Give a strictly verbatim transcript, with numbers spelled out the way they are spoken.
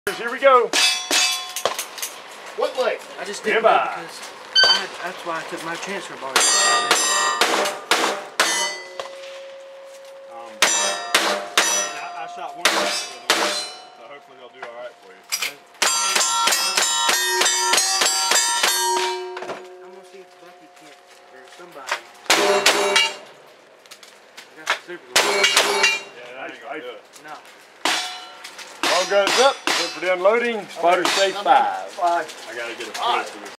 Here we go. What leg? I just didn't know because I had, that's why I took my transfer bar. Um, I, I shot one shot for the other one, so hopefully they'll do all right for you. I'm gonna see if Bucky can't or somebody. I got the super glue. Yeah, that ain't gonna do it. No. All guns up. Good for the unloading. Spotter safe five. Five. I gotta get a five.